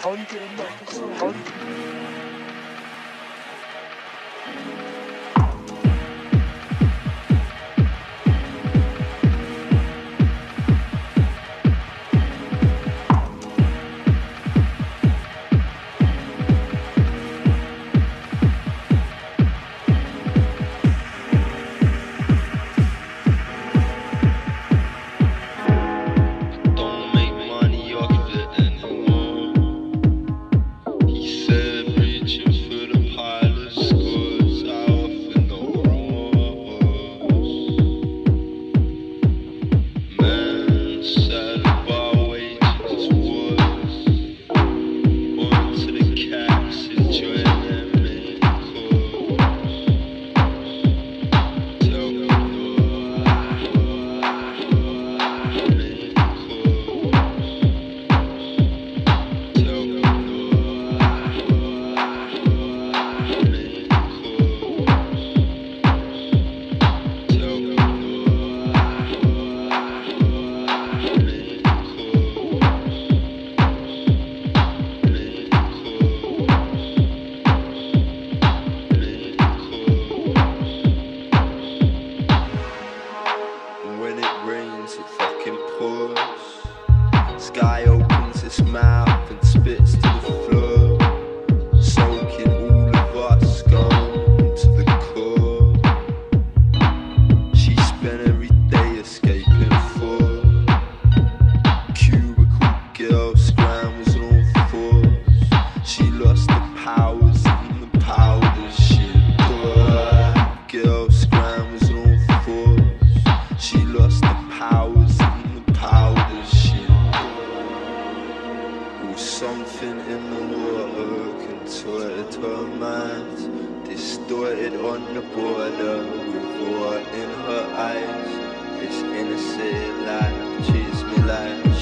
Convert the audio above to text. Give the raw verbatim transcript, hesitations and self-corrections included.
Sky opens its mouth and spits to the floor, soaking all of us gone to the core. She spent every day escaping for cubicle girl scrambles on all fours. She lost the powers and the powders she adore. Girl scrambles on all fours. She lost the powers and the powders she something in the water contorted her mind, distorted on the border with war in her eyes. This innocent life treats me like